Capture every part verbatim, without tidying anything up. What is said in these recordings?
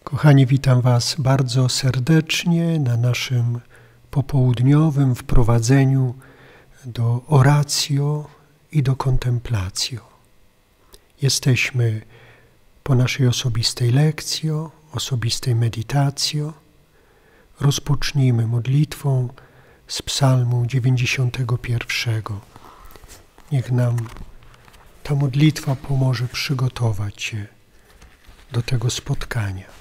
Kochani, witam Was bardzo serdecznie na naszym popołudniowym wprowadzeniu do oratio i do contemplatio. Jesteśmy po naszej osobistej lekcjo, osobistej meditacjo. Rozpocznijmy modlitwą z psalmu dziewięćdziesiątego pierwszego. Niech nam ta modlitwa pomoże przygotować się do tego spotkania.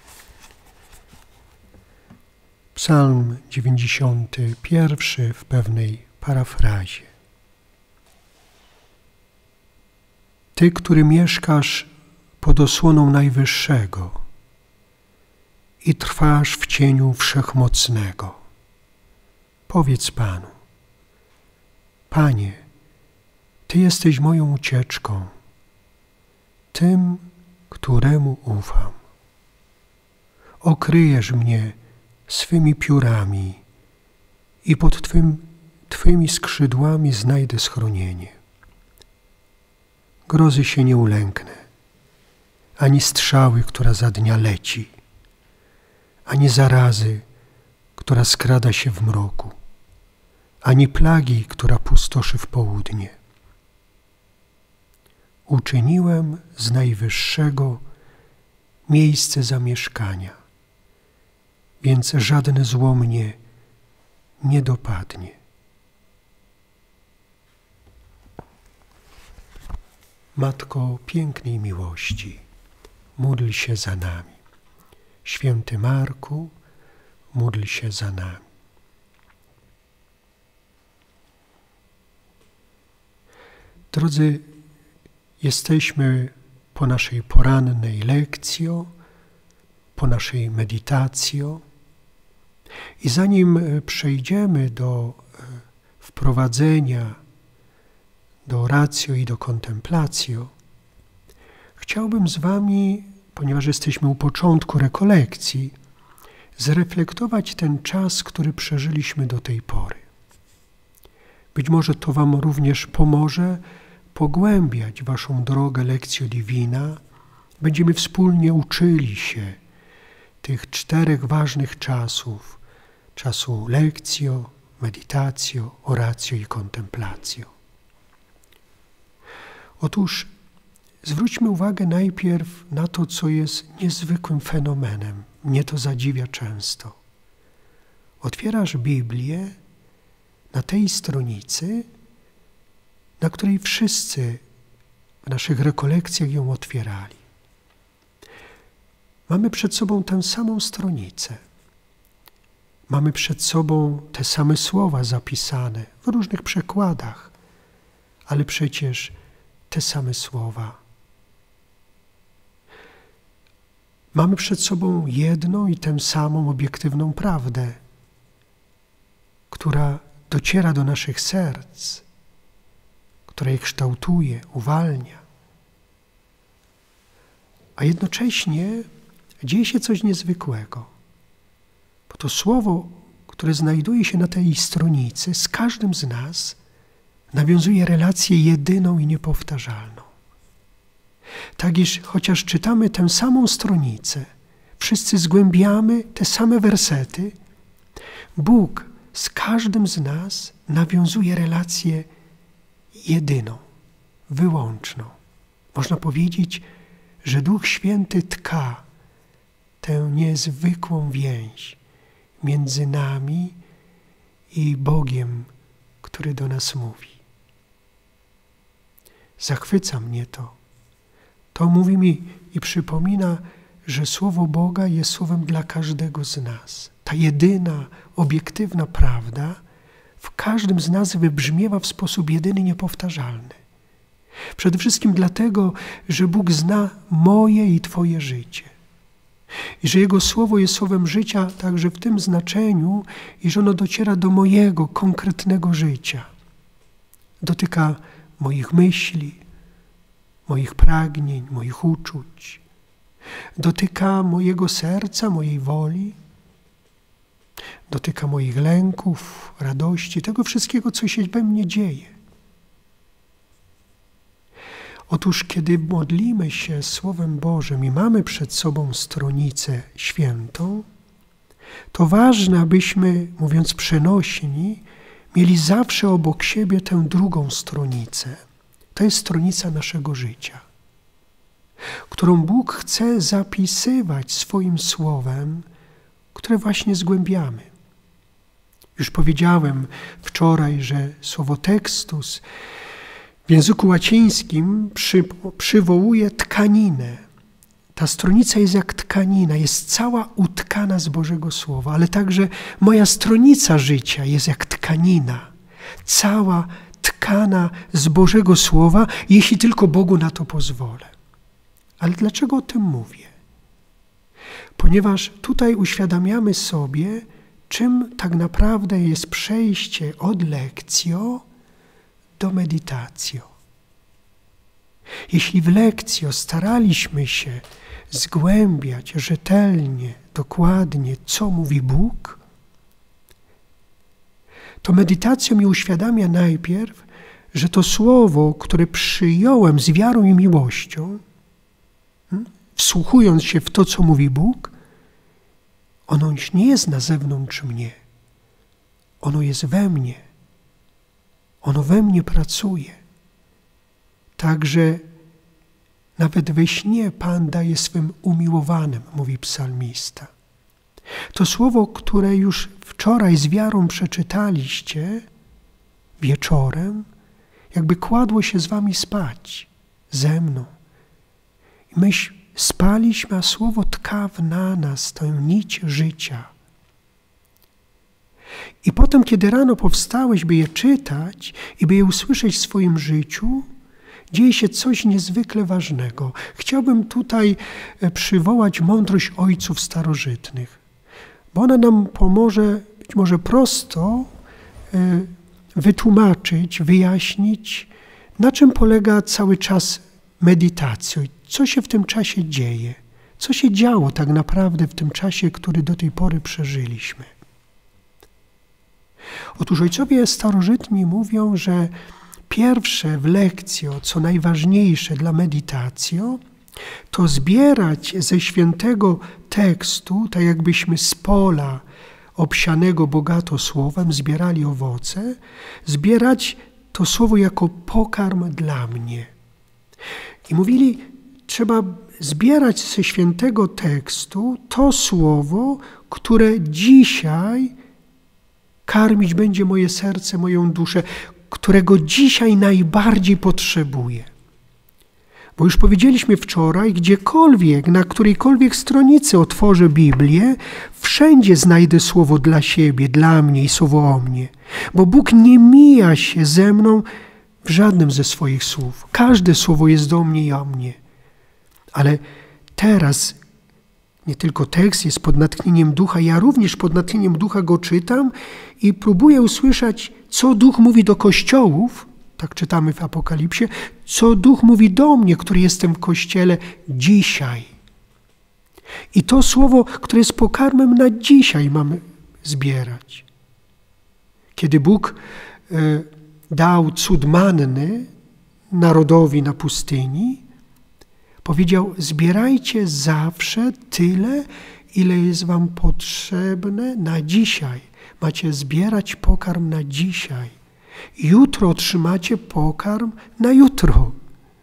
Psalm dziewięćdziesiąty pierwszy w pewnej parafrazie. Ty, który mieszkasz pod osłoną Najwyższego i trwasz w cieniu Wszechmocnego, powiedz Panu: Panie, Ty jesteś moją ucieczką, tym, któremu ufam. Okryjesz mnie swymi piórami i pod Twym, Twymi skrzydłami znajdę schronienie. Grozy się nie ulęknę, ani strzały, która za dnia leci, ani zarazy, która skrada się w mroku, ani plagi, która pustoszy w południe. Uczyniłem z Najwyższego miejsce zamieszkania, więc żadne zło mnie nie dopadnie. Matko pięknej miłości, módl się za nami. Święty Marku, módl się za nami. Drodzy, jesteśmy po naszej porannej lekcjo, po naszej meditacjo. I zanim przejdziemy do wprowadzenia, do oratio i do contemplatio, chciałbym z Wami, ponieważ jesteśmy u początku rekolekcji, zreflektować ten czas, który przeżyliśmy do tej pory. Być może to Wam również pomoże pogłębiać Waszą drogę lectio divina. Będziemy wspólnie uczyli się tych czterech ważnych czasów, czasu lectio, meditatio, oratio i contemplatio. Otóż zwróćmy uwagę najpierw na to, co jest niezwykłym fenomenem. Mnie to zadziwia często. Otwierasz Biblię na tej stronicy, na której wszyscy w naszych rekolekcjach ją otwierali. Mamy przed sobą tę samą stronicę. Mamy przed sobą te same słowa zapisane w różnych przekładach, ale przecież te same słowa. Mamy przed sobą jedną i tę samą obiektywną prawdę, która dociera do naszych serc, która je kształtuje, uwalnia. A jednocześnie dzieje się coś niezwykłego, bo to słowo, które znajduje się na tej stronicy, z każdym z nas nawiązuje relację jedyną i niepowtarzalną. Tak iż chociaż czytamy tę samą stronicę, wszyscy zgłębiamy te same wersety, Bóg z każdym z nas nawiązuje relację jedyną, wyłączną. Można powiedzieć, że Duch Święty tka tę niezwykłą więź między nami i Bogiem, który do nas mówi. Zachwyca mnie to. To mówi mi i przypomina, że Słowo Boga jest słowem dla każdego z nas. Ta jedyna, obiektywna prawda w każdym z nas wybrzmiewa w sposób jedyny, niepowtarzalny. Przede wszystkim dlatego, że Bóg zna moje i Twoje życie. I że Jego Słowo jest słowem życia także w tym znaczeniu, iż ono dociera do mojego konkretnego życia. Dotyka moich myśli, moich pragnień, moich uczuć. Dotyka mojego serca, mojej woli. Dotyka moich lęków, radości, tego wszystkiego, co się we mnie dzieje. Otóż kiedy modlimy się Słowem Bożym i mamy przed sobą stronicę świętą, to ważne, abyśmy, mówiąc przenośni, mieli zawsze obok siebie tę drugą stronicę. To jest stronica naszego życia, którą Bóg chce zapisywać swoim Słowem, które właśnie zgłębiamy. Już powiedziałem wczoraj, że słowo tekstus w języku łacińskim przy, przywołuje tkaninę. Ta stronica jest jak tkanina, jest cała utkana z Bożego Słowa, ale także moja stronica życia jest jak tkanina, cała tkana z Bożego Słowa, jeśli tylko Bogu na to pozwolę. Ale dlaczego o tym mówię? Ponieważ tutaj uświadamiamy sobie, czym tak naprawdę jest przejście od lekcjo do meditacjo. Jeśli w lekcjo staraliśmy się zgłębiać rzetelnie, dokładnie, co mówi Bóg, to meditacja mi uświadamia najpierw, że to słowo, które przyjąłem z wiarą i miłością, wsłuchując się w to, co mówi Bóg, ono już nie jest na zewnątrz mnie. Ono jest we mnie. Ono we mnie pracuje. Także nawet we śnie Pan daje swym umiłowanym, mówi psalmista. To słowo, które już wczoraj z wiarą przeczytaliście wieczorem, jakby kładło się z wami spać, ze mną. I myśmy spaliśmy, a słowo tka w na nas tę nić życia. I potem, kiedy rano powstałeś, by je czytać i by je usłyszeć w swoim życiu, dzieje się coś niezwykle ważnego. Chciałbym tutaj przywołać mądrość ojców starożytnych, bo ona nam pomoże być może prosto wytłumaczyć, wyjaśnić, na czym polega cały czas medytacja, co się w tym czasie dzieje, co się działo tak naprawdę w tym czasie, który do tej pory przeżyliśmy. Otóż ojcowie starożytni mówią, że pierwsze w lekcjo, co najważniejsze dla meditacjo, to zbierać ze świętego tekstu, tak jakbyśmy z pola obsianego bogato słowem zbierali owoce, zbierać to słowo jako pokarm dla mnie. I mówili, trzeba zbierać ze świętego tekstu to słowo, które dzisiaj karmić będzie moje serce, moją duszę, którego dzisiaj najbardziej potrzebuję. Bo już powiedzieliśmy wczoraj, gdziekolwiek, na którejkolwiek stronicy otworzę Biblię, wszędzie znajdę słowo dla siebie, dla mnie i słowo o mnie. Bo Bóg nie mija się ze mną w żadnym ze swoich słów. Każde słowo jest do mnie i o mnie. Ale teraz nie tylko tekst jest pod natchnieniem ducha, ja również pod natchnieniem ducha go czytam i próbuję usłyszeć, co Duch mówi do kościołów, tak czytamy w Apokalipsie, co Duch mówi do mnie, który jestem w Kościele dzisiaj. I to słowo, które jest pokarmem na dzisiaj, mamy zbierać. Kiedy Bóg y, dał cud manny narodowi na pustyni, powiedział, zbierajcie zawsze tyle, ile jest wam potrzebne na dzisiaj. Macie zbierać pokarm na dzisiaj. Jutro otrzymacie pokarm na jutro.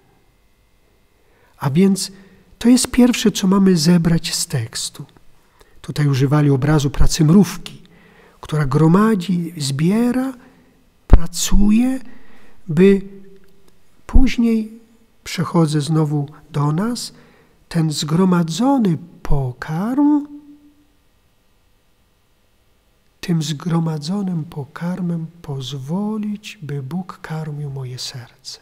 A więc to jest pierwsze, co mamy zebrać z tekstu. Tutaj używali obrazu pracy mrówki, która gromadzi, zbiera, pracuje, by później, przechodzę znowu do nas, ten zgromadzony pokarm, tym zgromadzonym pokarmem pozwolić, by Bóg karmił moje serce.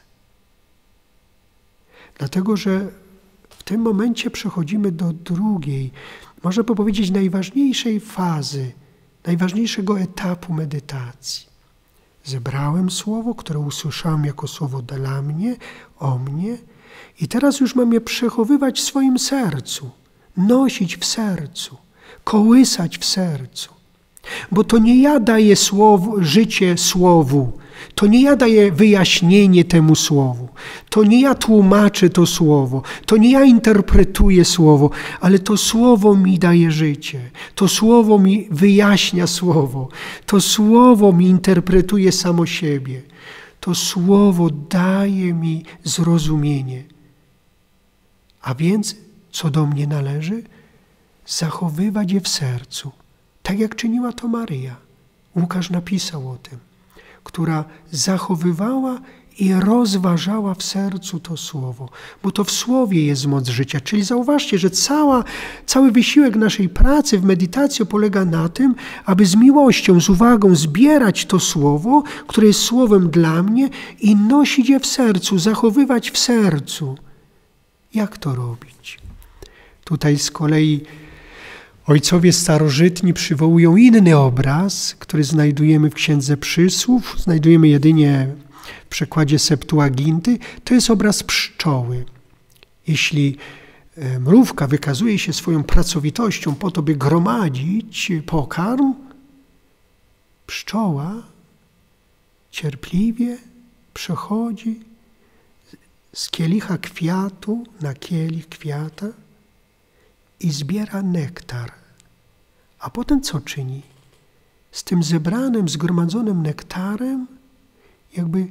Dlatego, że w tym momencie przechodzimy do drugiej, można by powiedzieć najważniejszej fazy, najważniejszego etapu medytacji. Zebrałem słowo, które usłyszałem jako słowo dla mnie, o mnie i teraz już mam je przechowywać w swoim sercu, nosić w sercu, kołysać w sercu. Bo to nie ja daję słowo, życie słowu, To nie ja daję wyjaśnienie temu słowu. To nie ja tłumaczę to słowo. To nie ja interpretuję słowo, ale to słowo mi daje życie. To słowo mi wyjaśnia słowo. To słowo mi interpretuje samo siebie. To słowo daje mi zrozumienie. A więc, co do mnie należy? Zachowywać je w sercu, tak jak czyniła to Maryja. Łukasz napisał o tym, która zachowywała i rozważała w sercu to słowo, bo to w słowie jest moc życia. Czyli zauważcie, że cała, cały wysiłek naszej pracy w medytacji polega na tym, aby z miłością, z uwagą zbierać to słowo, które jest słowem dla mnie i nosić je w sercu, zachowywać w sercu. Jak to robić? Tutaj z kolei ojcowie starożytni przywołują inny obraz, który znajdujemy w Księdze Przysłów, znajdujemy jedynie w przekładzie Septuaginty. To jest obraz pszczoły. Jeśli mrówka wykazuje się swoją pracowitością po to, by gromadzić pokarm, pszczoła cierpliwie przechodzi z kielicha kwiatu na kielich kwiata i zbiera nektar. A potem co czyni? Z tym zebranym, zgromadzonym nektarem jakby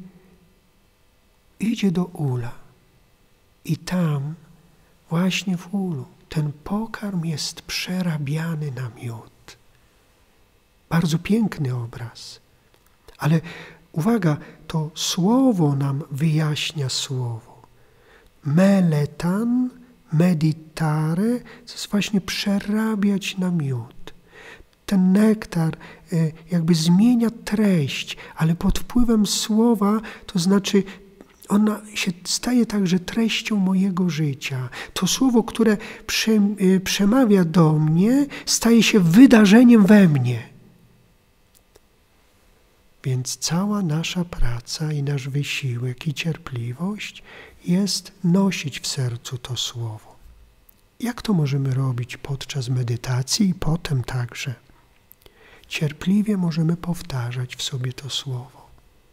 idzie do ula. I tam, właśnie w ulu, ten pokarm jest przerabiany na miód. Bardzo piękny obraz. Ale uwaga, to słowo nam wyjaśnia słowo. Meletan, meditare, to jest właśnie przerabiać na miód. Ten nektar jakby zmienia treść, ale pod wpływem słowa, to znaczy ona się staje także treścią mojego życia. To słowo, które przemawia do mnie, staje się wydarzeniem we mnie. Więc cała nasza praca i nasz wysiłek i cierpliwość jest nosić w sercu to słowo. Jak to możemy robić podczas medytacji i potem także? Cierpliwie możemy powtarzać w sobie to słowo.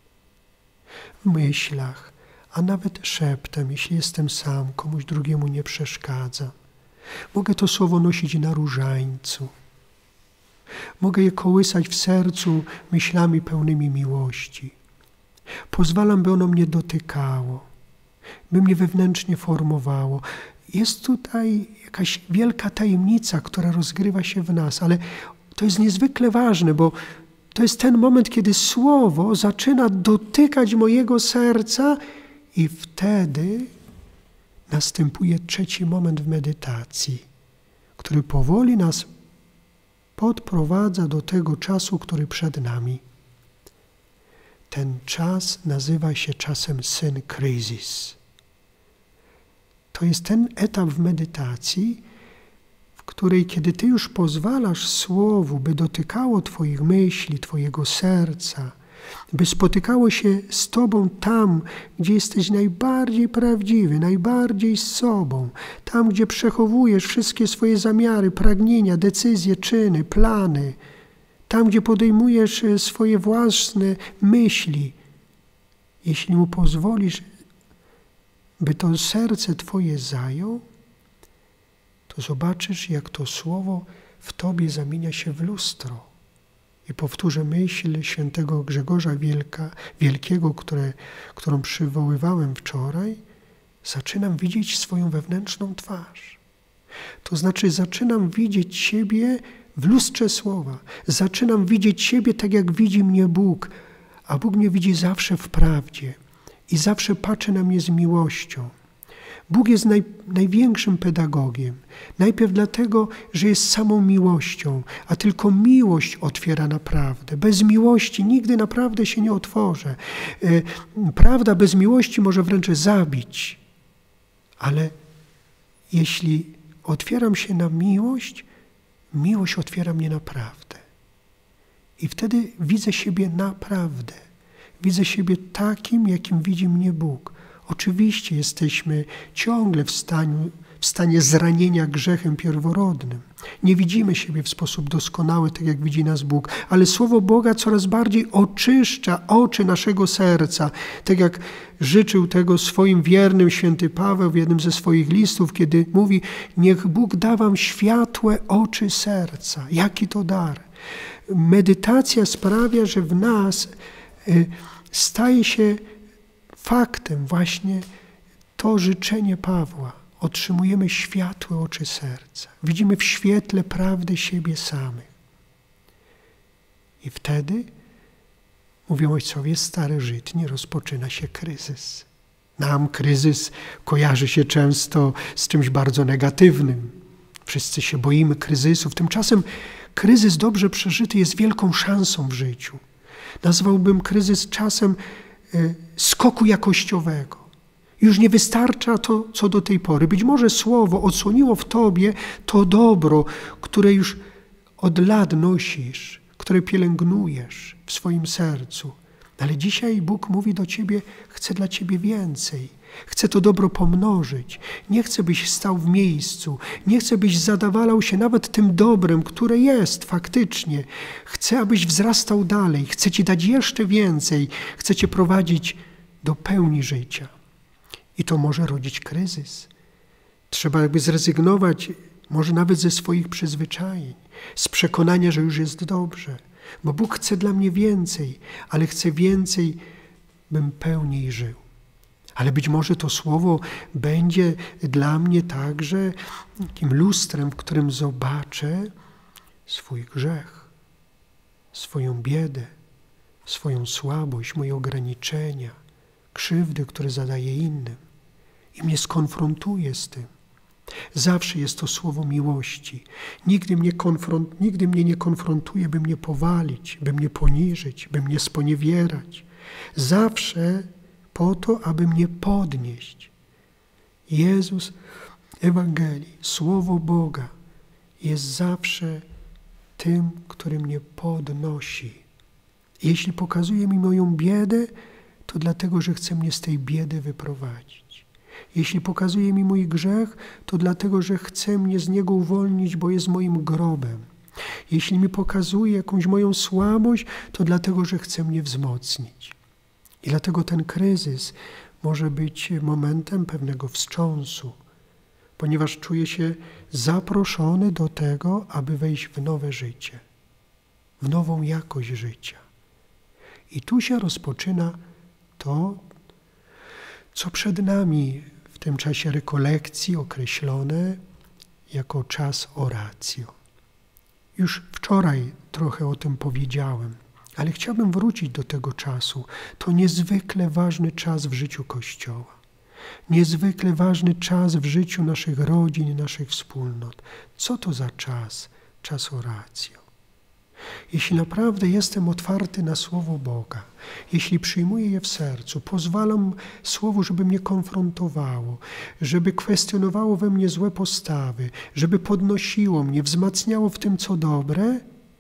W myślach, a nawet szeptem, jeśli jestem sam, komuś drugiemu nie przeszkadzam. Mogę to słowo nosić na różańcu. Mogę je kołysać w sercu myślami pełnymi miłości. Pozwalam, by ono mnie dotykało, by mnie wewnętrznie formowało. Jest tutaj jakaś wielka tajemnica, która rozgrywa się w nas, ale to jest niezwykle ważne, bo to jest ten moment, kiedy słowo zaczyna dotykać mojego serca i wtedy następuje trzeci moment w medytacji, który powoli nas podprowadza do tego czasu, który przed nami. Ten czas nazywa się czasem synkryzis. To jest ten etap w medytacji, w której kiedy Ty już pozwalasz Słowu, by dotykało Twoich myśli, Twojego serca, by spotykało się z Tobą tam, gdzie jesteś najbardziej prawdziwy, najbardziej z sobą, tam, gdzie przechowujesz wszystkie swoje zamiary, pragnienia, decyzje, czyny, plany, tam, gdzie podejmujesz swoje własne myśli. Jeśli Mu pozwolisz, by to serce Twoje zajął, to zobaczysz, jak to Słowo w Tobie zamienia się w lustro. I powtórzę myśl świętego Grzegorza Wielka, Wielkiego, które, którą przywoływałem wczoraj. Zaczynam widzieć swoją wewnętrzną twarz. To znaczy zaczynam widzieć siebie w lustrze Słowa. Zaczynam widzieć siebie tak, jak widzi mnie Bóg. A Bóg mnie widzi zawsze w prawdzie i zawsze patrzy na mnie z miłością. Bóg jest naj, największym pedagogiem. Najpierw dlatego, że jest samą miłością, a tylko miłość otwiera na prawdę. Bez miłości nigdy naprawdę się nie otworzę. Prawda bez miłości może wręcz zabić. Ale jeśli otwieram się na miłość, miłość otwiera mnie na prawdę. I wtedy widzę siebie naprawdę. Widzę siebie takim, jakim widzi mnie Bóg. Oczywiście jesteśmy ciągle w stanie w stanie zranienia grzechem pierworodnym. Nie widzimy siebie w sposób doskonały, tak jak widzi nas Bóg, ale Słowo Boga coraz bardziej oczyszcza oczy naszego serca, tak jak życzył tego swoim wiernym święty Paweł w jednym ze swoich listów, kiedy mówi: niech Bóg da wam światłe oczy serca. Jaki to dar! Medytacja sprawia, że w nas staje się faktem właśnie to życzenie Pawła. Otrzymujemy światłe oczy serca. Widzimy w świetle prawdy siebie samych. I wtedy, mówią ojcowie starożytni, rozpoczyna się kryzys. Nam kryzys kojarzy się często z czymś bardzo negatywnym. Wszyscy się boimy kryzysów. Tymczasem kryzys dobrze przeżyty jest wielką szansą w życiu. Nazwałbym kryzys czasem y, skoku jakościowego. Już nie wystarcza to, co do tej pory. Być może Słowo odsłoniło w tobie to dobro, które już od lat nosisz, które pielęgnujesz w swoim sercu. Ale dzisiaj Bóg mówi do ciebie: chcę dla ciebie więcej. Chcę to dobro pomnożyć. Nie chcę, byś stał w miejscu. Nie chcę, byś zadawalał się nawet tym dobrem, które jest faktycznie. Chcę, abyś wzrastał dalej. Chcę ci dać jeszcze więcej. Chcę cię prowadzić do pełni życia. I to może rodzić kryzys. Trzeba jakby zrezygnować może nawet ze swoich przyzwyczajeń, z przekonania, że już jest dobrze. Bo Bóg chce dla mnie więcej, ale chce więcej, bym pełniej żył. Ale być może to słowo będzie dla mnie także takim lustrem, w którym zobaczę swój grzech, swoją biedę, swoją słabość, moje ograniczenia, krzywdy, które zadaję innym. I mnie skonfrontuje z tym. Zawsze jest to słowo miłości. Nigdy mnie, konfront, nigdy mnie nie konfrontuje, by mnie powalić, by mnie poniżyć, by mnie sponiewierać. Zawsze po to, aby mnie podnieść. Jezus, Ewangelii, Słowo Boga jest zawsze tym, który mnie podnosi. Jeśli pokazuje mi moją biedę, to dlatego, że chce mnie z tej biedy wyprowadzić. Jeśli pokazuje mi mój grzech, to dlatego, że chce mnie z niego uwolnić, bo jest moim grobem. Jeśli mi pokazuje jakąś moją słabość, to dlatego, że chce mnie wzmocnić. I dlatego ten kryzys może być momentem pewnego wstrząsu, ponieważ czuję się zaproszony do tego, aby wejść w nowe życie, w nową jakość życia. I tu się rozpoczyna to, co przed nami w tym czasie rekolekcji określone jako czas oratio. Już wczoraj trochę o tym powiedziałem, ale chciałbym wrócić do tego czasu. To niezwykle ważny czas w życiu Kościoła. Niezwykle ważny czas w życiu naszych rodzin, naszych wspólnot. Co to za czas? Czas oratio. Jeśli naprawdę jestem otwarty na Słowo Boga, jeśli przyjmuję je w sercu, pozwalam Słowu, żeby mnie konfrontowało, żeby kwestionowało we mnie złe postawy, żeby podnosiło mnie, wzmacniało w tym, co dobre,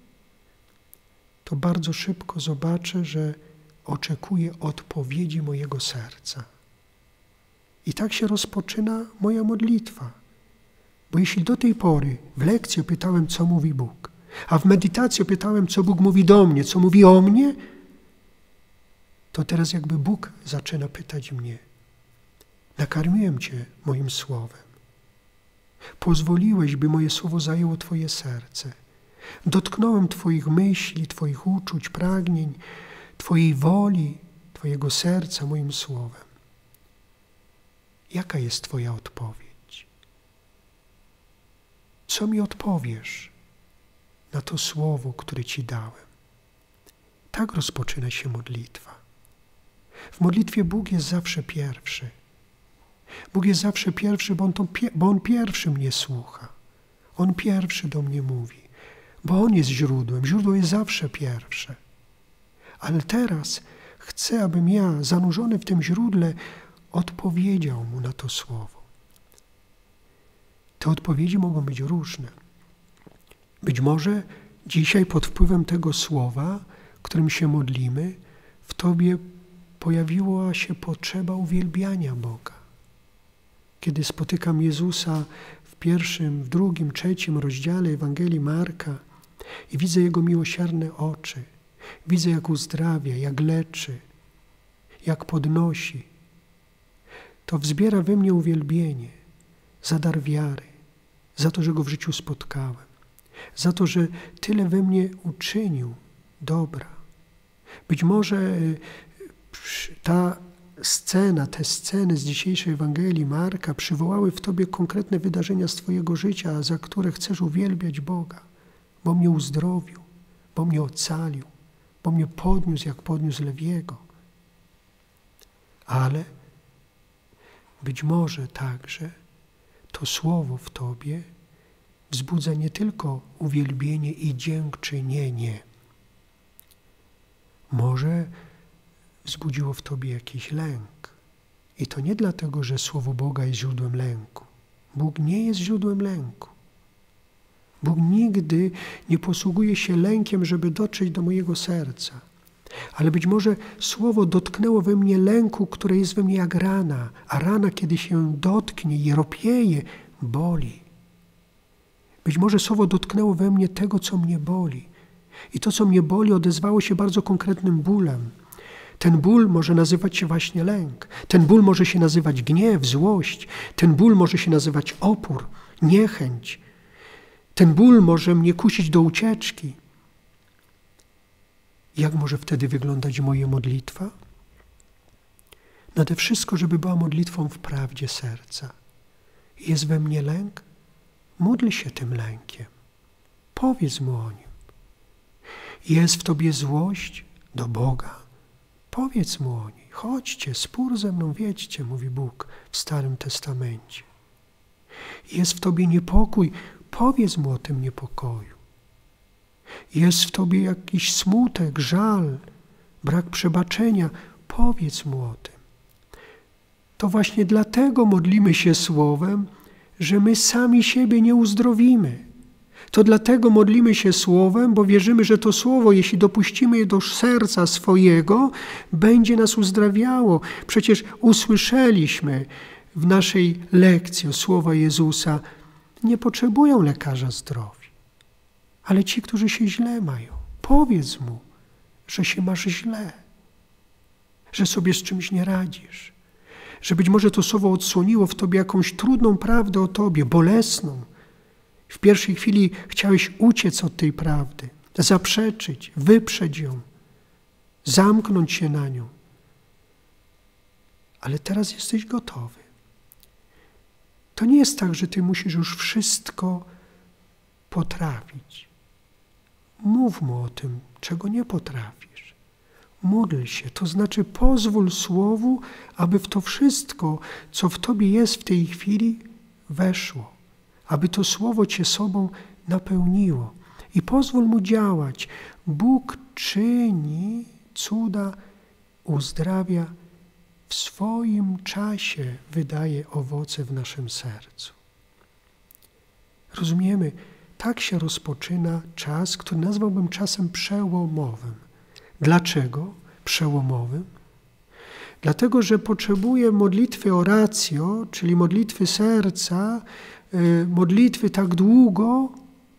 to bardzo szybko zobaczę, że oczekuję odpowiedzi mojego serca. I tak się rozpoczyna moja modlitwa. Bo jeśli do tej pory w lekcji pytałem, co mówi Bóg, a w medytacji pytałem, co Bóg mówi do mnie, co mówi o mnie, to teraz jakby Bóg zaczyna pytać mnie. Nakarmiłem Cię moim słowem. Pozwoliłeś, by moje słowo zajęło Twoje serce. Dotknąłem Twoich myśli, Twoich uczuć, pragnień, Twojej woli, Twojego serca moim słowem. Jaka jest Twoja odpowiedź? Co mi odpowiesz na to słowo, które Ci dałem? Tak rozpoczyna się modlitwa. W modlitwie Bóg jest zawsze pierwszy. Bóg jest zawsze pierwszy, bo On, to, bo On pierwszy mnie słucha. On pierwszy do mnie mówi, bo On jest źródłem. Źródło jest zawsze pierwsze. Ale teraz chcę, abym ja, zanurzony w tym źródle, odpowiedział Mu na to słowo. Te odpowiedzi mogą być różne. Być może dzisiaj pod wpływem tego słowa, którym się modlimy, w Tobie pojawiła się potrzeba uwielbiania Boga. Kiedy spotykam Jezusa w pierwszym, w drugim, trzecim rozdziale Ewangelii Marka i widzę Jego miłosierne oczy, widzę jak uzdrawia, jak leczy, jak podnosi, to wzbiera we mnie uwielbienie za dar wiary, za to, że Go w życiu spotkałem, za to, że tyle we mnie uczynił dobra. Być może ta scena, te sceny z dzisiejszej Ewangelii Marka przywołały w Tobie konkretne wydarzenia z Twojego życia, za które chcesz uwielbiać Boga, bo mnie uzdrowił, bo mnie ocalił, bo mnie podniósł, jak podniósł Lewiego. Ale być może także to słowo w Tobie wzbudza nie tylko uwielbienie i dziękczynienie. Może wzbudziło w Tobie jakiś lęk. I to nie dlatego, że Słowo Boga jest źródłem lęku. Bóg nie jest źródłem lęku. Bóg nigdy nie posługuje się lękiem, żeby dotrzeć do mojego serca. Ale być może Słowo dotknęło we mnie lęku, które jest we mnie jak rana, a rana, kiedy się dotknie i ropieje, boli. Być może Słowo dotknęło we mnie tego, co mnie boli. I to, co mnie boli, odezwało się bardzo konkretnym bólem. Ten ból może nazywać się właśnie lęk. Ten ból może się nazywać gniew, złość. Ten ból może się nazywać opór, niechęć. Ten ból może mnie kusić do ucieczki. Jak może wtedy wyglądać moja modlitwa? Nade wszystko, żeby była modlitwą w prawdzie serca. Jest we mnie lęk? Módl się tym lękiem. Powiedz Mu o nim. Jest w Tobie złość do Boga? Powiedz Mu o niej. Chodźcie, spór ze mną wiedźcie, mówi Bóg w Starym Testamencie. Jest w Tobie niepokój? Powiedz Mu o tym niepokoju. Jest w Tobie jakiś smutek, żal, brak przebaczenia? Powiedz Mu o tym. To właśnie dlatego modlimy się Słowem, że my sami siebie nie uzdrowimy. To dlatego modlimy się Słowem, bo wierzymy, że to Słowo, jeśli dopuścimy je do serca swojego, będzie nas uzdrawiało. Przecież usłyszeliśmy w naszej lekcji słowa Jezusa, nie potrzebują lekarza zdrowi, ale ci, którzy się źle mają. Powiedz Mu, że się masz źle, że sobie z czymś nie radzisz, że być może to słowo odsłoniło w Tobie jakąś trudną prawdę o Tobie, bolesną. W pierwszej chwili chciałeś uciec od tej prawdy, zaprzeczyć, wyprzeć ją, zamknąć się na nią. Ale teraz jesteś gotowy. To nie jest tak, że Ty musisz już wszystko potrafić. Mów Mu o tym, czego nie potrafisz. Módl się, to znaczy pozwól Słowu, aby w to wszystko, co w Tobie jest w tej chwili, weszło. Aby to Słowo Cię sobą napełniło. I pozwól Mu działać. Bóg czyni cuda, uzdrawia, w swoim czasie wydaje owoce w naszym sercu. Rozumiemy, tak się rozpoczyna czas, który nazwałbym czasem przełomowym. Dlaczego przełomowym? Dlatego, że potrzebuję modlitwy oratio, czyli modlitwy serca, modlitwy tak długo,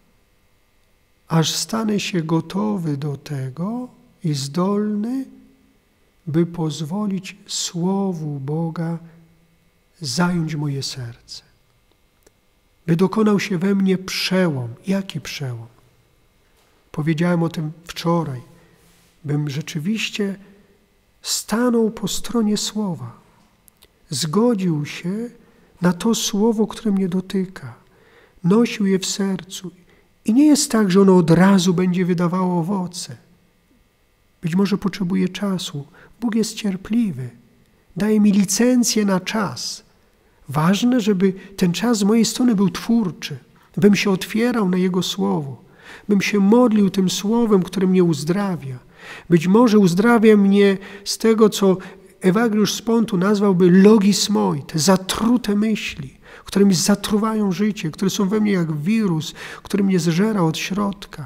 aż stanę się gotowy do tego i zdolny, by pozwolić Słowu Boga zająć moje serce. By dokonał się we mnie przełom. Jaki przełom? Powiedziałem o tym wczoraj. Bym rzeczywiście stanął po stronie Słowa. Zgodził się na to Słowo, które mnie dotyka. Nosił je w sercu. I nie jest tak, że ono od razu będzie wydawało owoce. Być może potrzebuje czasu. Bóg jest cierpliwy. Daje mi licencję na czas. Ważne, żeby ten czas z mojej strony był twórczy. Bym się otwierał na Jego Słowo. Bym się modlił tym Słowem, które mnie uzdrawia. Być może uzdrawia mnie z tego, co Ewagriusz z Pontu nazwałby logis moi, te zatrute myśli, które mi zatruwają życie, które są we mnie jak wirus, który mnie zżera od środka.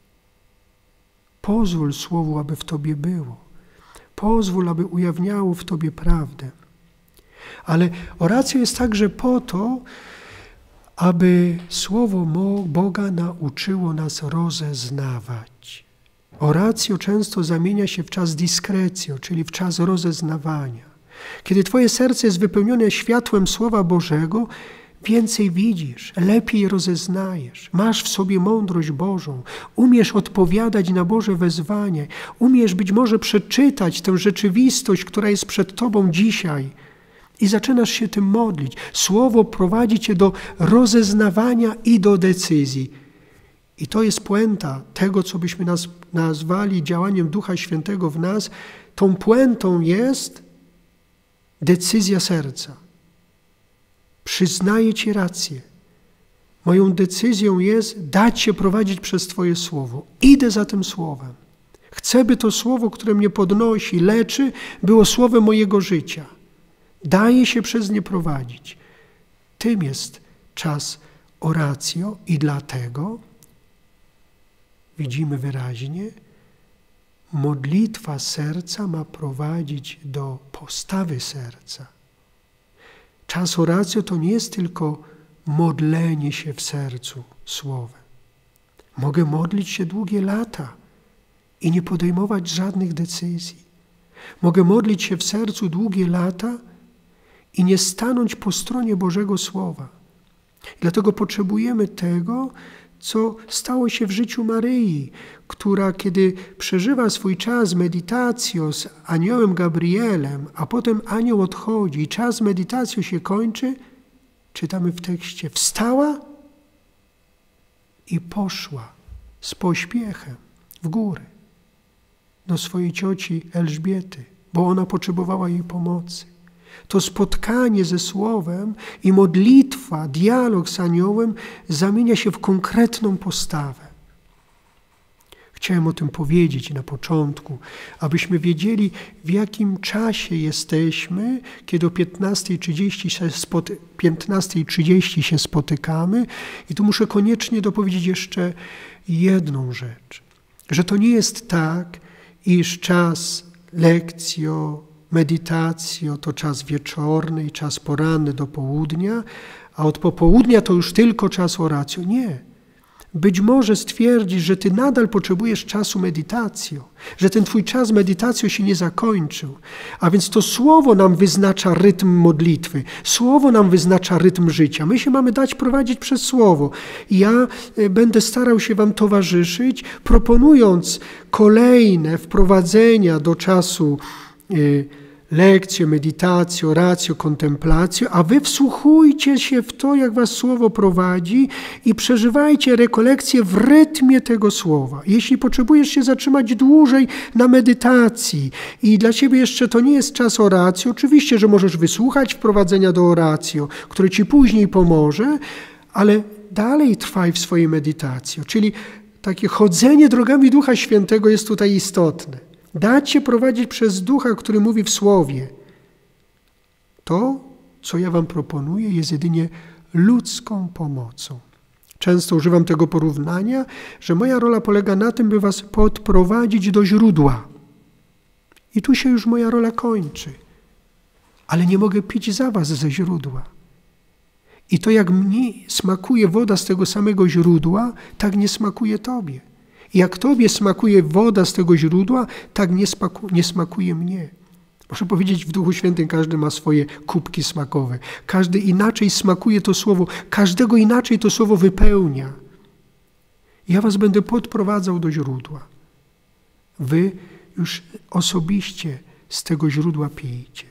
Pozwól Słowu, aby w Tobie było. Pozwól, aby ujawniało w Tobie prawdę. Ale oracja jest także po to, aby Słowo Boga nauczyło nas rozeznawać. Oracjo często zamienia się w czas diskrecjo, czyli w czas rozeznawania. Kiedy Twoje serce jest wypełnione światłem Słowa Bożego, więcej widzisz, lepiej rozeznajesz, masz w sobie mądrość Bożą, umiesz odpowiadać na Boże wezwanie, umiesz być może przeczytać tę rzeczywistość, która jest przed Tobą dzisiaj i zaczynasz się tym modlić. Słowo prowadzi Cię do rozeznawania i do decyzji. I to jest puenta tego, co byśmy nas nazwali działaniem Ducha Świętego w nas. Tą puentą jest decyzja serca. Przyznaję Ci rację. Moją decyzją jest dać się prowadzić przez Twoje Słowo. Idę za tym Słowem. Chcę, by to Słowo, które mnie podnosi, leczy, było Słowem mojego życia. Daję się przez nie prowadzić. Tym jest czas oratio i dlatego widzimy wyraźnie, modlitwa serca ma prowadzić do postawy serca. Czas oratio to nie jest tylko modlenie się w sercu słowem. Mogę modlić się długie lata i nie podejmować żadnych decyzji. Mogę modlić się w sercu długie lata i nie stanąć po stronie Bożego Słowa. Dlatego potrzebujemy tego, co stało się w życiu Maryi, która kiedy przeżywa swój czas meditacji z aniołem Gabrielem, a potem anioł odchodzi i czas medytacji się kończy, czytamy w tekście, wstała i poszła z pośpiechem w góry do swojej cioci Elżbiety, bo ona potrzebowała jej pomocy. To spotkanie ze Słowem i modlitwa, dialog z aniołem zamienia się w konkretną postawę. Chciałem o tym powiedzieć na początku, abyśmy wiedzieli, w jakim czasie jesteśmy, kiedy o piętnastej trzydzieści się, spoty- piętnastej trzydzieści się spotykamy. I tu muszę koniecznie dopowiedzieć jeszcze jedną rzecz, że to nie jest tak, iż czas lekcjo, medytacjo to czas wieczorny i czas poranny do południa, a od popołudnia to już tylko czas oratio. Nie. Być może stwierdzisz, że ty nadal potrzebujesz czasu medytacjo, że ten twój czas medytacjo się nie zakończył. A więc to Słowo nam wyznacza rytm modlitwy. Słowo nam wyznacza rytm życia. My się mamy dać prowadzić przez Słowo. I ja będę starał się wam towarzyszyć, proponując kolejne wprowadzenia do czasu lekcje, medytacjo, ratio, kontemplacjo, a wy wsłuchujcie się w to, jak was Słowo prowadzi i przeżywajcie rekolekcje w rytmie tego Słowa. Jeśli potrzebujesz się zatrzymać dłużej na medytacji i dla ciebie jeszcze to nie jest czas oratio, oczywiście, że możesz wysłuchać wprowadzenia do oratio, które ci później pomoże, ale dalej trwaj w swojej medytacji. Czyli takie chodzenie drogami Ducha Świętego jest tutaj istotne. Dać się prowadzić przez Ducha, który mówi w Słowie. To, co ja wam proponuję, jest jedynie ludzką pomocą. Często używam tego porównania, że moja rola polega na tym, by was podprowadzić do źródła. I tu się już moja rola kończy. Ale nie mogę pić za was ze źródła. I to, jak mnie smakuje woda z tego samego źródła, tak nie smakuje tobie. I jak tobie smakuje woda z tego źródła, tak nie, smaku, nie smakuje mnie. Muszę powiedzieć, w Duchu Świętym każdy ma swoje kubki smakowe. Każdy inaczej smakuje to Słowo, każdego inaczej to Słowo wypełnia. Ja was będę podprowadzał do źródła. Wy już osobiście z tego źródła pijcie.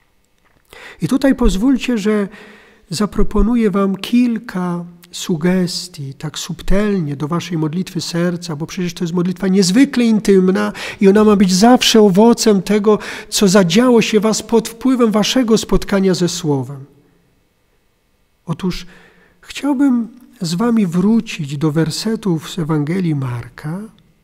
I tutaj pozwólcie, że zaproponuję wam kilka sugestii, tak subtelnie do waszej modlitwy serca, bo przecież to jest modlitwa niezwykle intymna i ona ma być zawsze owocem tego, co zadziało się was pod wpływem waszego spotkania ze Słowem. Otóż chciałbym z wami wrócić do wersetów z Ewangelii Marka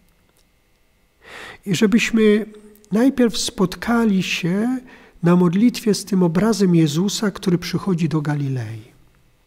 i żebyśmy najpierw spotkali się na modlitwie z tym obrazem Jezusa, który przychodzi do Galilei.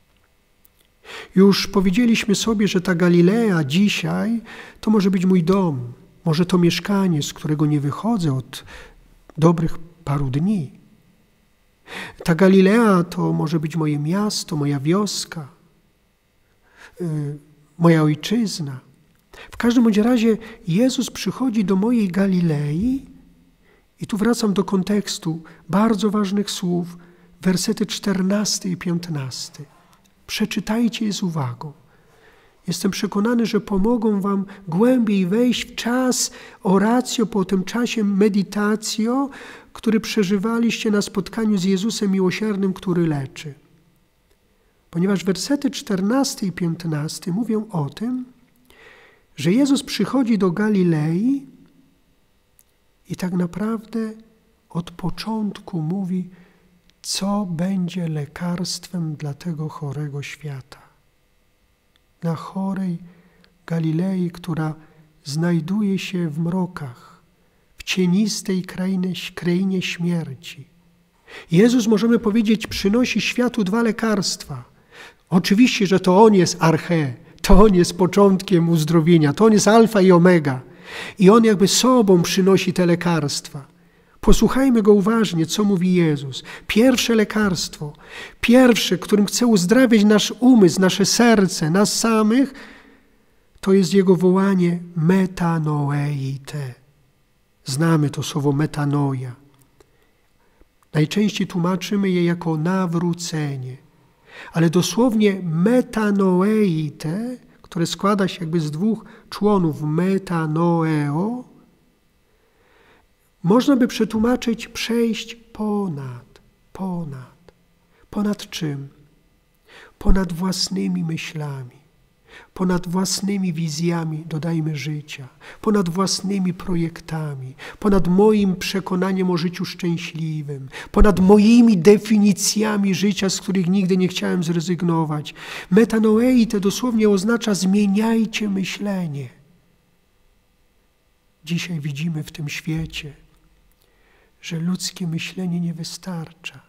Już powiedzieliśmy sobie, że ta Galilea dzisiaj to może być mój dom, może to mieszkanie, z którego nie wychodzę od dobrych paru dni. Ta Galilea to może być moje miasto, moja wioska, yy, moja ojczyzna. W każdym bądź razie Jezus przychodzi do mojej Galilei i tu wracam do kontekstu bardzo ważnych słów, wersety czternasty i piętnasty. Przeczytajcie je z uwagą. Jestem przekonany, że pomogą wam głębiej wejść w czas oratio, po tym czasie meditatio, który przeżywaliście na spotkaniu z Jezusem Miłosiernym, który leczy. Ponieważ wersety czternasty i piętnasty mówią o tym, że Jezus przychodzi do Galilei i tak naprawdę od początku mówi, co będzie lekarstwem dla tego chorego świata. Dla chorej Galilei, która znajduje się w mrokach, w cienistej krainie, krainie śmierci. Jezus, możemy powiedzieć, przynosi światu dwa lekarstwa. Oczywiście, że to On jest arche, to On jest początkiem uzdrowienia, to On jest alfa i omega. I On jakby sobą przynosi te lekarstwa. Posłuchajmy Go uważnie, co mówi Jezus. Pierwsze lekarstwo, pierwsze, którym chce uzdrawiać nasz umysł, nasze serce, nas samych, to jest Jego wołanie metanoeite. Znamy to słowo metanoia. Najczęściej tłumaczymy je jako nawrócenie. Ale dosłownie metanoeite, które składa się jakby z dwóch członów metanoeo, można by przetłumaczyć przejść ponad, ponad. Ponad czym? Ponad własnymi myślami, ponad własnymi wizjami, dodajmy, życia, ponad własnymi projektami, ponad moim przekonaniem o życiu szczęśliwym, ponad moimi definicjami życia, z których nigdy nie chciałem zrezygnować. Metanoeite dosłownie oznacza zmieniajcie myślenie. Dzisiaj widzimy w tym świecie, że ludzkie myślenie nie wystarcza.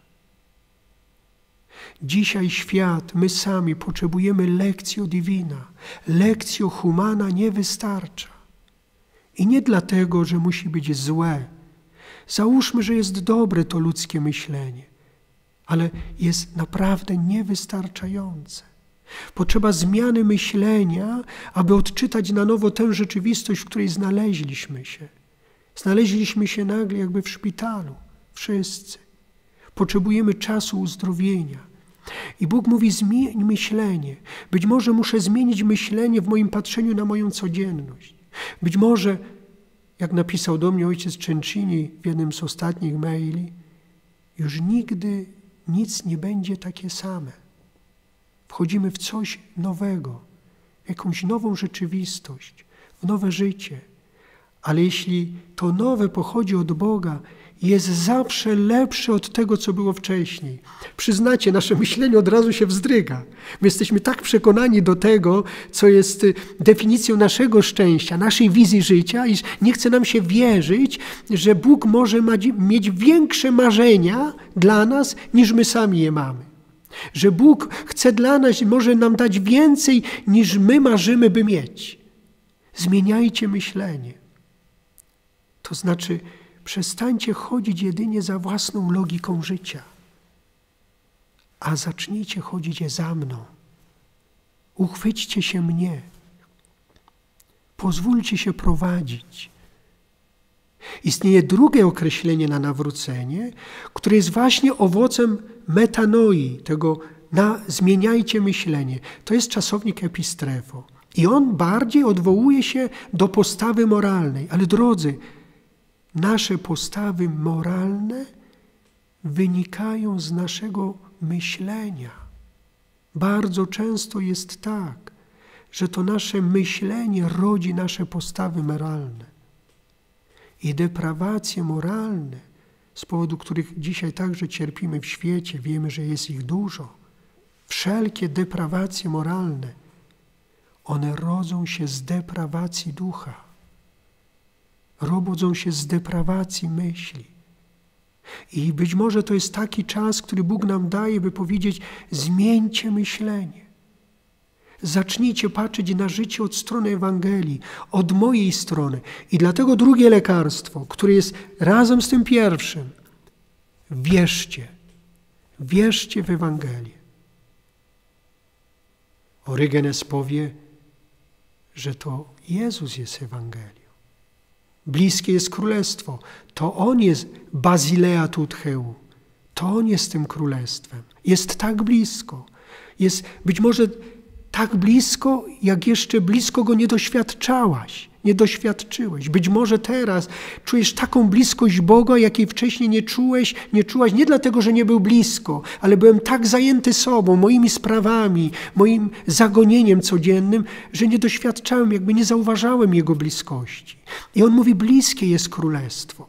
Dzisiaj świat, my sami potrzebujemy lectio divina. Lectio humana nie wystarcza. I nie dlatego, że musi być złe. Załóżmy, że jest dobre to ludzkie myślenie, ale jest naprawdę niewystarczające. Potrzeba zmiany myślenia, aby odczytać na nowo tę rzeczywistość, w której znaleźliśmy się. Znaleźliśmy się nagle jakby w szpitalu. Wszyscy. Potrzebujemy czasu uzdrowienia. I Bóg mówi, zmień myślenie. Być może muszę zmienić myślenie w moim patrzeniu na moją codzienność. Być może, jak napisał do mnie ojciec Cencini w jednym z ostatnich maili, już nigdy nic nie będzie takie same. Wchodzimy w coś nowego, w jakąś nową rzeczywistość, w nowe życie. Ale jeśli to nowe pochodzi od Boga, jest zawsze lepsze od tego, co było wcześniej. Przyznacie, nasze myślenie od razu się wzdryga. My jesteśmy tak przekonani do tego, co jest definicją naszego szczęścia, naszej wizji życia, iż nie chce nam się wierzyć, że Bóg może mieć większe marzenia dla nas, niż my sami je mamy. Że Bóg chce dla nas, może nam dać więcej, niż my marzymy, by mieć. Zmieniajcie myślenie. To znaczy, przestańcie chodzić jedynie za własną logiką życia, a zacznijcie chodzić za mną. Uchwyćcie się mnie. Pozwólcie się prowadzić. Istnieje drugie określenie na nawrócenie, które jest właśnie owocem metanoi, tego na zmieniajcie myślenie. To jest czasownik epistrefo. I on bardziej odwołuje się do postawy moralnej. Ale drodzy, nasze postawy moralne wynikają z naszego myślenia. Bardzo często jest tak, że to nasze myślenie rodzi nasze postawy moralne. I deprawacje moralne, z powodu których dzisiaj także cierpimy w świecie, wiemy, że jest ich dużo, wszelkie deprawacje moralne, one rodzą się z deprawacji ducha. Rodzą się z deprawacji myśli. I być może to jest taki czas, który Bóg nam daje, by powiedzieć, zmieńcie myślenie. Zacznijcie patrzeć na życie od strony Ewangelii, od mojej strony. I dlatego drugie lekarstwo, które jest razem z tym pierwszym, wierzcie, Wierzcie w Ewangelię. Orygenes powie, że to Jezus jest Ewangelią. Bliskie jest Królestwo. To On jest Basilea tut heu. To On jest tym Królestwem. Jest tak blisko. Jest być może tak blisko, jak jeszcze blisko Go nie doświadczałaś, nie doświadczyłeś. Być może teraz czujesz taką bliskość Boga, jakiej wcześniej nie czułeś, nie czułaś, nie dlatego, że nie był blisko, ale byłem tak zajęty sobą, moimi sprawami, moim zagonieniem codziennym, że nie doświadczałem, jakby nie zauważałem Jego bliskości. I On mówi, bliskie jest Królestwo.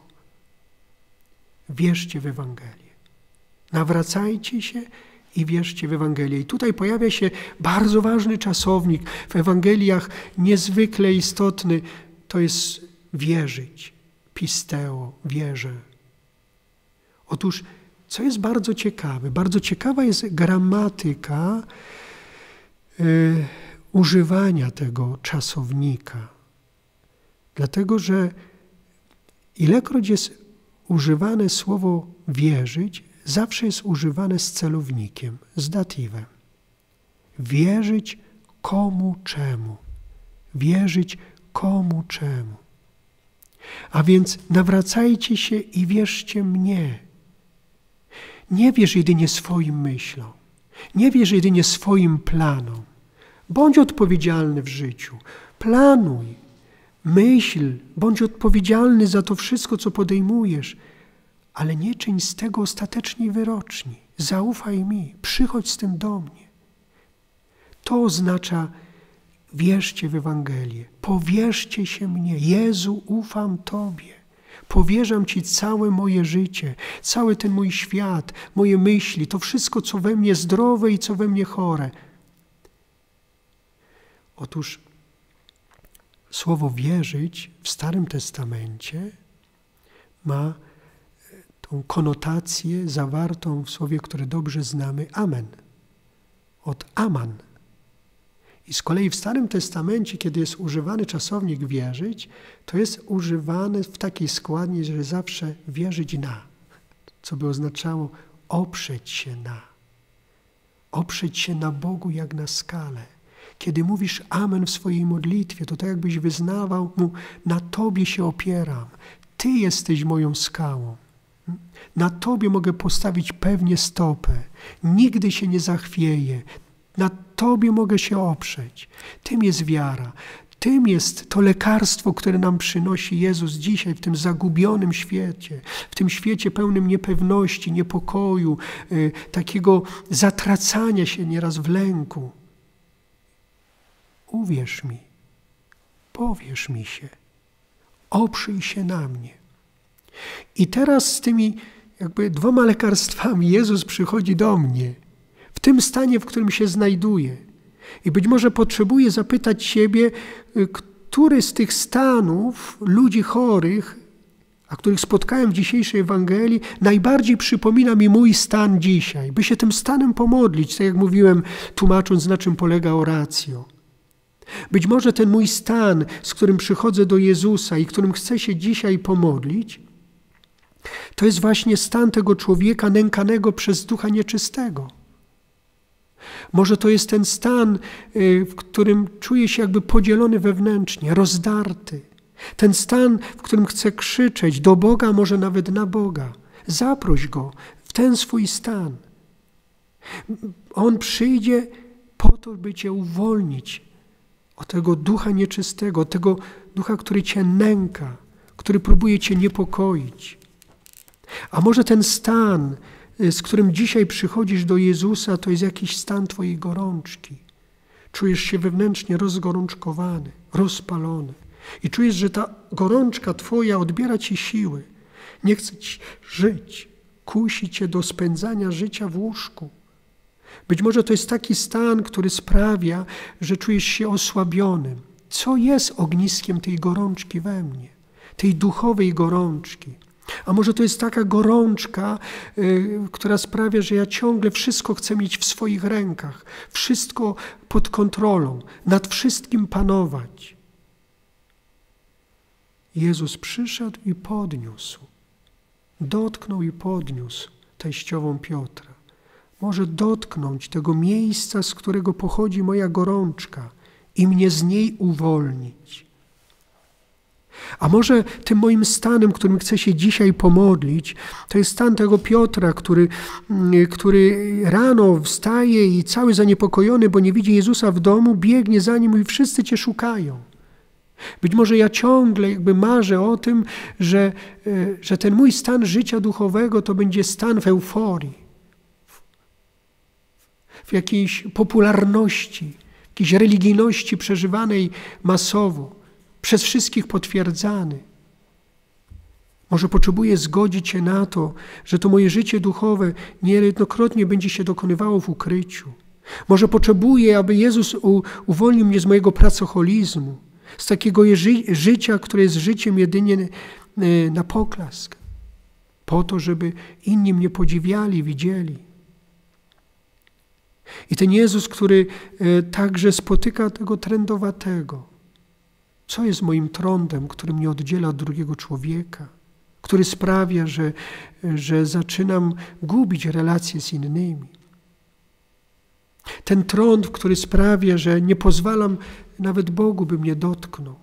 Wierzcie w Ewangelię. Nawracajcie się i wierzcie w Ewangelię. I tutaj pojawia się bardzo ważny czasownik w Ewangeliach, niezwykle istotny, to jest wierzyć, pisteo, wierzę. Otóż, co jest bardzo ciekawe, bardzo ciekawa jest gramatyka y, używania tego czasownika. Dlatego, że ilekroć jest używane słowo wierzyć, zawsze jest używane z celownikiem, z datywem. Wierzyć komu czemu. Wierzyć komu czemu. A więc nawracajcie się i wierzcie mnie. Nie wierz jedynie swoim myślom. Nie wierz jedynie swoim planom. Bądź odpowiedzialny w życiu. Planuj. Myśl. Bądź odpowiedzialny za to wszystko, co podejmujesz. Ale nie czyń z tego ostatecznej wyroczni. Zaufaj mi, przychodź z tym do mnie. To oznacza wierzcie w Ewangelię, powierzcie się mnie. Jezu, ufam Tobie. Powierzam Ci całe moje życie, cały ten mój świat, moje myśli, to wszystko, co we mnie zdrowe i co we mnie chore. Otóż słowo wierzyć w Starym Testamencie ma tą konotację zawartą w słowie, które dobrze znamy, amen. Od aman. I z kolei w Starym Testamencie, kiedy jest używany czasownik wierzyć, to jest używany w takiej składni, że zawsze wierzyć na, co by oznaczało oprzeć się na. Oprzeć się na Bogu jak na skale. Kiedy mówisz amen w swojej modlitwie, to tak jakbyś wyznawał mu, na Tobie się opieram. Ty jesteś moją skałą. Na Tobie mogę postawić pewnie stopę. Nigdy się nie zachwieję. Na Tobie mogę się oprzeć. Tym jest wiara. Tym jest to lekarstwo, które nam przynosi Jezus dzisiaj w tym zagubionym świecie. W tym świecie pełnym niepewności, niepokoju, y, takiego zatracania się nieraz w lęku. Uwierz mi. Powierz mi się. Oprzyj się na mnie. I teraz z tymi jakby dwoma lekarstwami Jezus przychodzi do mnie, w tym stanie, w którym się znajduję. I być może potrzebuję zapytać siebie, który z tych stanów ludzi chorych, a których spotkałem w dzisiejszej Ewangelii, najbardziej przypomina mi mój stan dzisiaj, by się tym stanem pomodlić, tak jak mówiłem, tłumacząc, na czym polega oratio. Być może ten mój stan, z którym przychodzę do Jezusa i którym chcę się dzisiaj pomodlić, to jest właśnie stan tego człowieka nękanego przez ducha nieczystego. Może to jest ten stan, w którym czuję się jakby podzielony wewnętrznie, rozdarty. Ten stan, w którym chcę krzyczeć do Boga, może nawet na Boga. Zaproś Go w ten swój stan. On przyjdzie po to, by Cię uwolnić od tego ducha nieczystego, od tego ducha, który Cię nęka, który próbuje Cię niepokoić. A może ten stan, z którym dzisiaj przychodzisz do Jezusa, to jest jakiś stan Twojej gorączki. Czujesz się wewnętrznie rozgorączkowany, rozpalony. I czujesz, że ta gorączka Twoja odbiera Ci siły. Nie chce Ci żyć, kusi Cię do spędzania życia w łóżku. Być może to jest taki stan, który sprawia, że czujesz się osłabionym. Co jest ogniskiem tej gorączki we mnie? Tej duchowej gorączki. A może to jest taka gorączka, yy, która sprawia, że ja ciągle wszystko chcę mieć w swoich rękach. Wszystko pod kontrolą. Nad wszystkim panować. Jezus przyszedł i podniósł. Dotknął i podniósł teściową Piotra. może dotknąć tego miejsca, z którego pochodzi moja gorączka i mnie z niej uwolnić. A może tym moim stanem, którym chcę się dzisiaj pomodlić, to jest stan tego Piotra, który, który rano wstaje i cały zaniepokojony, bo nie widzi Jezusa w domu, biegnie za Nim i wszyscy Cię szukają. Być może ja ciągle jakby marzę o tym, że, że ten mój stan życia duchowego to będzie stan w euforii, w jakiejś popularności, w jakiejś religijności przeżywanej masowo, przez wszystkich potwierdzany. Może potrzebuję zgodzić się na to, że to moje życie duchowe niejednokrotnie będzie się dokonywało w ukryciu. Może potrzebuję, aby Jezus u, uwolnił mnie z mojego pracoholizmu, z takiego ży, życia, które jest życiem jedynie na poklask, po to, żeby inni mnie podziwiali, widzieli. I ten Jezus, który także spotyka tego trędowatego, co jest moim trądem, który mnie oddziela od drugiego człowieka, który sprawia, że, że zaczynam gubić relacje z innymi. Ten trąd, który sprawia, że nie pozwalam nawet Bogu, by mnie dotknął.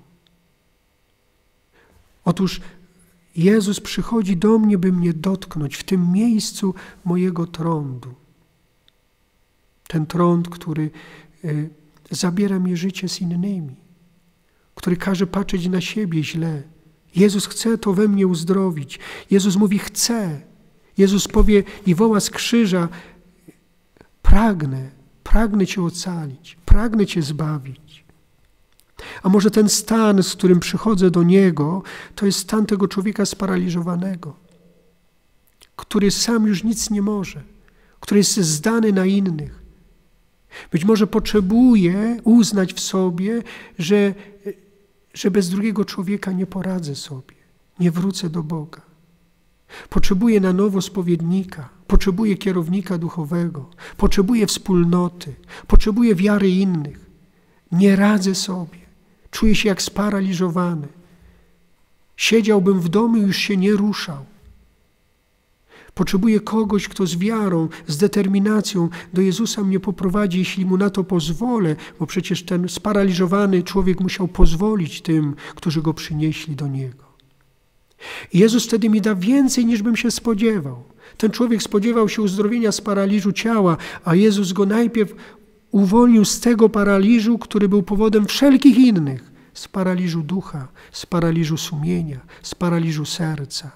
Otóż Jezus przychodzi do mnie, by mnie dotknąć w tym miejscu mojego trądu. Ten trąd, który y, zabiera mi życie z innymi, który każe patrzeć na siebie źle. Jezus chce to we mnie uzdrowić. Jezus mówi, chcę. Jezus powie i woła z krzyża, pragnę, pragnę Cię ocalić, pragnę Cię zbawić. A może ten stan, z którym przychodzę do Niego, to jest stan tego człowieka sparaliżowanego, który sam już nic nie może, który jest zdany na innych. Być może potrzebuję uznać w sobie, że, że bez drugiego człowieka nie poradzę sobie, nie wrócę do Boga. Potrzebuję na nowo spowiednika, potrzebuję kierownika duchowego, potrzebuję wspólnoty, potrzebuję wiary innych. Nie radzę sobie, czuję się jak sparaliżowany. Siedziałbym w domu i już się nie ruszał. Potrzebuję kogoś, kto z wiarą, z determinacją do Jezusa mnie poprowadzi, jeśli Mu na to pozwolę, bo przecież ten sparaliżowany człowiek musiał pozwolić tym, którzy go przynieśli do Niego. I Jezus wtedy mi da więcej, niż bym się spodziewał. Ten człowiek spodziewał się uzdrowienia z paraliżu ciała, a Jezus go najpierw uwolnił z tego paraliżu, który był powodem wszelkich innych, z paraliżu ducha, z paraliżu sumienia, z paraliżu serca.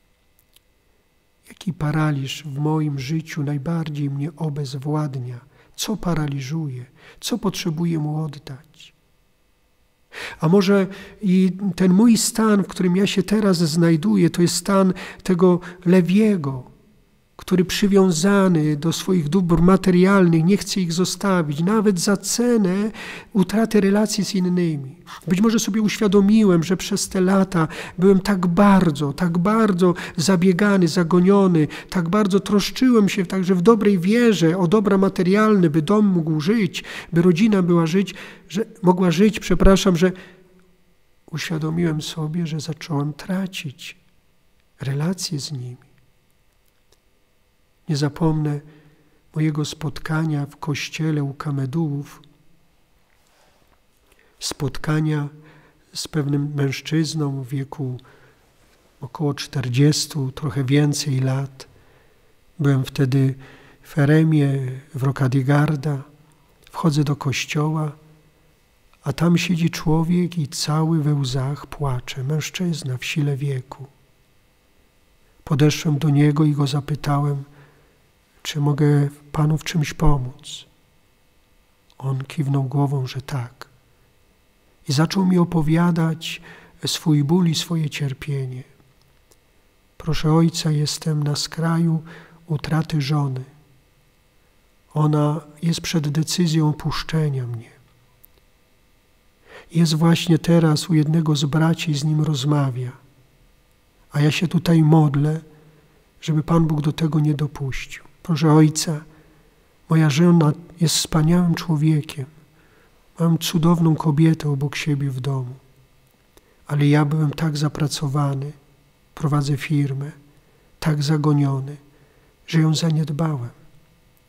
Jaki paraliż w moim życiu najbardziej mnie obezwładnia? Co paraliżuje? Co potrzebuję Mu oddać? A może i ten mój stan, w którym ja się teraz znajduję, to jest stan tego Lewiego, który przywiązany do swoich dóbr materialnych nie chce ich zostawić, nawet za cenę utraty relacji z innymi. Być może sobie uświadomiłem, że przez te lata byłem tak bardzo, tak bardzo zabiegany, zagoniony, tak bardzo troszczyłem się także w dobrej wierze o dobra materialne, by dom mógł żyć, by rodzina była żyć, że mogła żyć, przepraszam, że uświadomiłem sobie, że zacząłem tracić relacje z nimi. Nie zapomnę mojego spotkania w kościele u Kamedułów, spotkania z pewnym mężczyzną w wieku około czterdziestu, trochę więcej lat. Byłem wtedy w Eremie, w Rocca-di-Garda, wchodzę do kościoła, a tam siedzi człowiek i cały we łzach płacze, mężczyzna w sile wieku. Podeszłem do niego i go zapytałem, czy mogę Panu w czymś pomóc? On kiwnął głową, że tak. I zaczął mi opowiadać swój ból i swoje cierpienie. Proszę Ojca, jestem na skraju utraty żony. Ona jest przed decyzją opuszczenia mnie. Jest właśnie teraz u jednego z braci i z nim rozmawia. A ja się tutaj modlę, żeby Pan Bóg do tego nie dopuścił. Proszę Ojca, moja żona jest wspaniałym człowiekiem. Mam cudowną kobietę obok siebie w domu. Ale ja byłem tak zapracowany, prowadzę firmę, tak zagoniony, że ją zaniedbałem.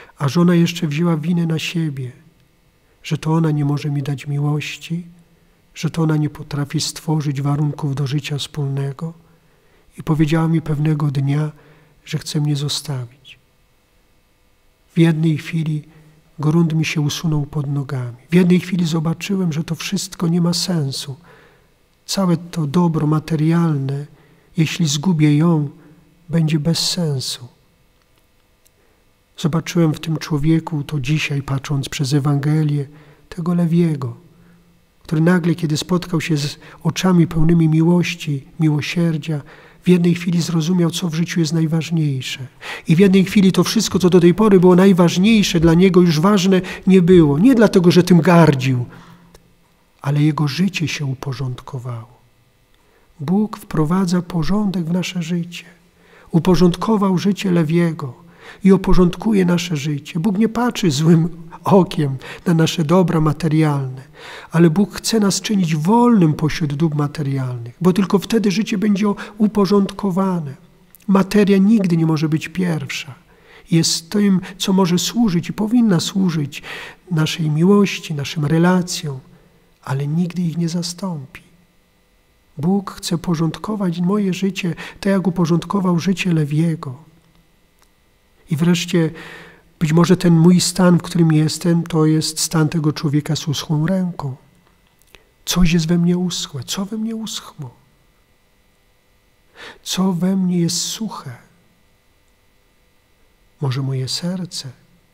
A żona jeszcze wzięła winę na siebie, że to ona nie może mi dać miłości, że to ona nie potrafi stworzyć warunków do życia wspólnego i powiedziała mi pewnego dnia, że chce mnie zostawić. W jednej chwili grunt mi się usunął pod nogami. W jednej chwili zobaczyłem, że to wszystko nie ma sensu. Całe to dobro materialne, jeśli zgubię ją, będzie bez sensu. Zobaczyłem w tym człowieku, to dzisiaj patrząc przez Ewangelię, tego Lewiego, który nagle, kiedy spotkał się z oczami pełnymi miłości, miłosierdzia, w jednej chwili zrozumiał, co w życiu jest najważniejsze. I w jednej chwili to wszystko, co do tej pory było najważniejsze dla niego, już ważne nie było. Nie dlatego, że tym gardził, ale jego życie się uporządkowało. Bóg wprowadza porządek w nasze życie. Uporządkował życie Lewiego i uporządkuje nasze życie. Bóg nie patrzy złym okiem na nasze dobra materialne, ale Bóg chce nas czynić wolnym pośród dóbr materialnych, bo tylko wtedy życie będzie uporządkowane. Materia nigdy nie może być pierwsza. Jest tym, co może służyć i powinna służyć naszej miłości, naszym relacjom, ale nigdy ich nie zastąpi. Bóg chce porządkować moje życie, tak jak uporządkował życie Lewiego. I wreszcie być może ten mój stan, w którym jestem, to jest stan tego człowieka z uschłą ręką. Coś jest we mnie uschłe. Co we mnie uschło? Co we mnie jest suche? Może moje serce?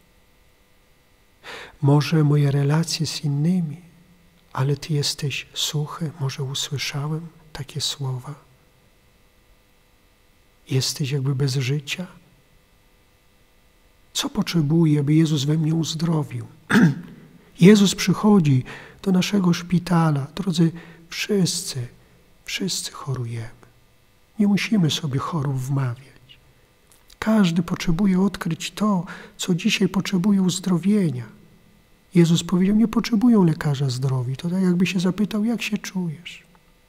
Może moje relacje z innymi? Ale Ty jesteś suchy. Może usłyszałem takie słowa? Jesteś jakby bez życia? Co potrzebuję, aby Jezus we mnie uzdrowił? Jezus przychodzi do naszego szpitala. Drodzy, wszyscy, wszyscy chorujemy. Nie musimy sobie chorób wmawiać. Każdy potrzebuje odkryć to, co dzisiaj potrzebuje uzdrowienia. Jezus powiedział, nie potrzebują lekarza zdrowi. To tak jakby się zapytał, jak się czujesz?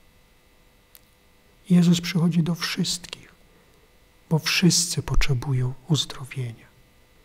Jezus przychodzi do wszystkich, bo wszyscy potrzebują uzdrowienia.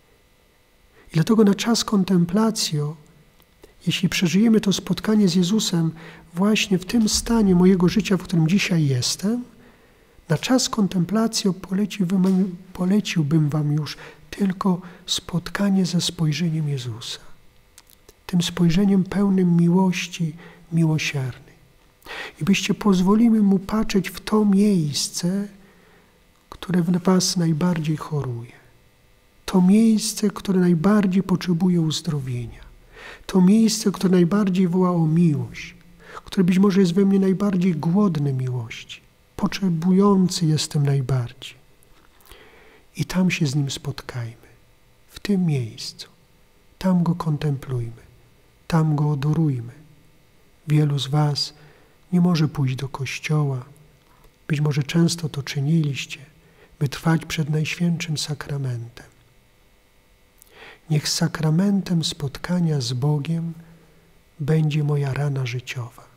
I dlatego na czas kontemplacji, jeśli przeżyjemy to spotkanie z Jezusem właśnie w tym stanie mojego życia, w którym dzisiaj jestem, na czas kontemplacji poleciłbym, poleciłbym wam już tylko spotkanie ze spojrzeniem Jezusa. Tym spojrzeniem pełnym miłości, miłosiernej. I byście pozwolili Mu patrzeć w to miejsce, które w was najbardziej choruje. To miejsce, które najbardziej potrzebuje uzdrowienia. To miejsce, które najbardziej woła o miłość, które być może jest we mnie najbardziej głodne miłości. Potrzebujący jestem najbardziej. I tam się z Nim spotkajmy. W tym miejscu. Tam Go kontemplujmy. Tam Go adorujmy. Wielu z was nie może pójść do kościoła. Być może często to czyniliście, by trwać przed Najświętszym Sakramentem. Niech sakramentem spotkania z Bogiem będzie moja rana życiowa.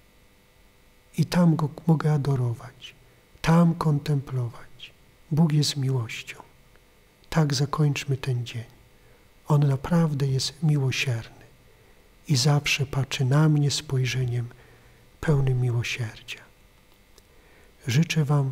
I tam Go mogę adorować, tam kontemplować. Bóg jest miłością. Tak zakończmy ten dzień. On naprawdę jest miłosierny i zawsze patrzy na mnie spojrzeniem pełnym miłosierdzia. Życzę wam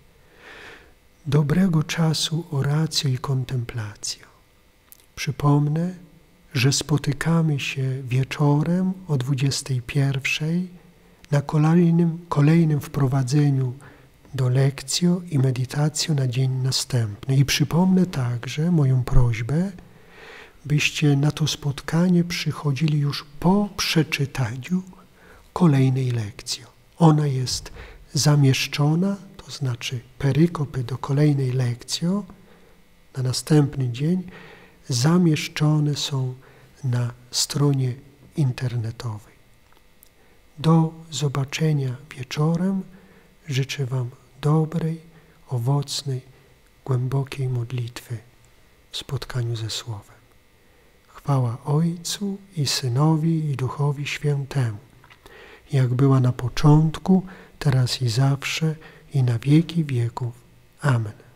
dobrego czasu oracji i kontemplacji. Przypomnę, że spotykamy się wieczorem o dwudziestej pierwszej na kolejnym, kolejnym wprowadzeniu do lekcjo i meditacjo na dzień następny. I przypomnę także moją prośbę, byście na to spotkanie przychodzili już po przeczytaniu kolejnej lekcji. Ona jest zamieszczona, to znaczy perykopy do kolejnej lekcji na następny dzień, zamieszczone są na stronie internetowej. Do zobaczenia wieczorem. Życzę wam dobrej, owocnej, głębokiej modlitwy w spotkaniu ze Słowem. Chwała Ojcu i Synowi i Duchowi Świętemu, jak była na początku, teraz i zawsze, i na wieki wieków. Amen.